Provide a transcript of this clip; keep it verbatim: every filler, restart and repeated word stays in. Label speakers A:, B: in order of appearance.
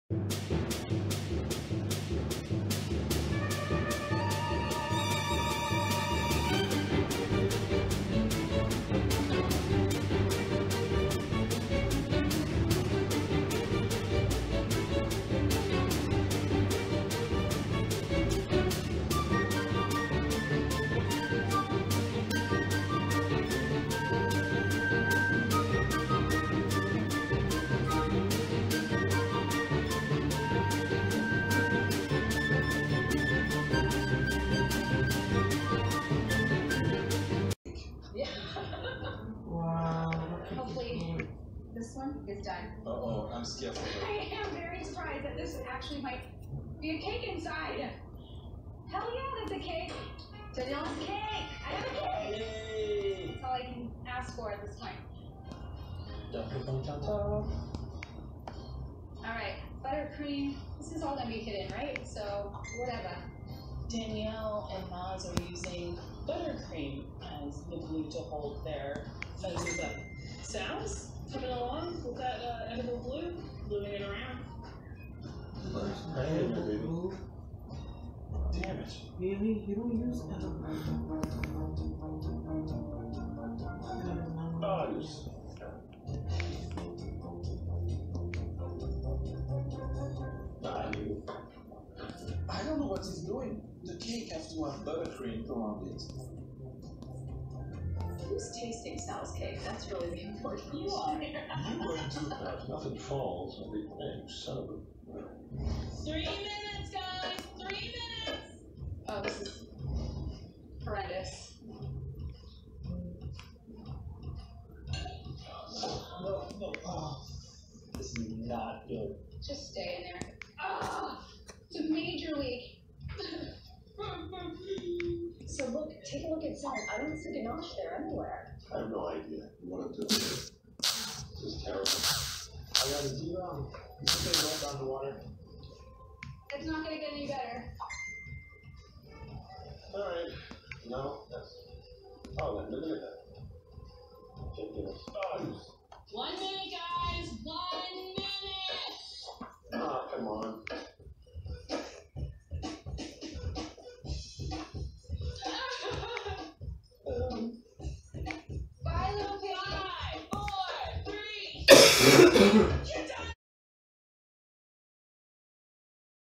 A: This one is done.
B: Uh oh, I'm scared for her.
A: I am very surprised that this actually might be a cake inside. Hell yeah, there's a cake. Danielle's cake. I have a cake.
B: Yay!
A: That's all I can ask for at this point. Alright, buttercream. This is all gonna be hidden, right? So, whatever.
C: Danielle and Maz are using buttercream as the glue to hold their fences up. Sounds? Coming along with that uh, edible glue, moving it around.
B: Edible. Damn it.
D: Really? You don't use edible?
B: Oh, you suck. I don't know what he's doing. The cake has to have buttercream around it.
A: Who's tasting Sal's cake? That's really the important
C: You are.
B: You went to
E: If nothing falls, I'll be thanks, son of a...
C: Three minutes, guys! Three minutes!
A: Oh, this is horrendous.
B: No, no. Oh, this is not good.
A: Just stay in there. Ah, it's a major leak. So look, take a look inside. I don't see ganache there anywhere.
E: I have no idea what I'm doing. This is terrible.
B: I got a zero. You can go down the water.
A: It's not gonna get any better.
E: Alright. No, that's... Oh, then look at that. Ridiculous. Oh, you...
C: One minute, guys! One minute!
E: Ah, come on.
A: Bye, little pig.
C: Five, four, three...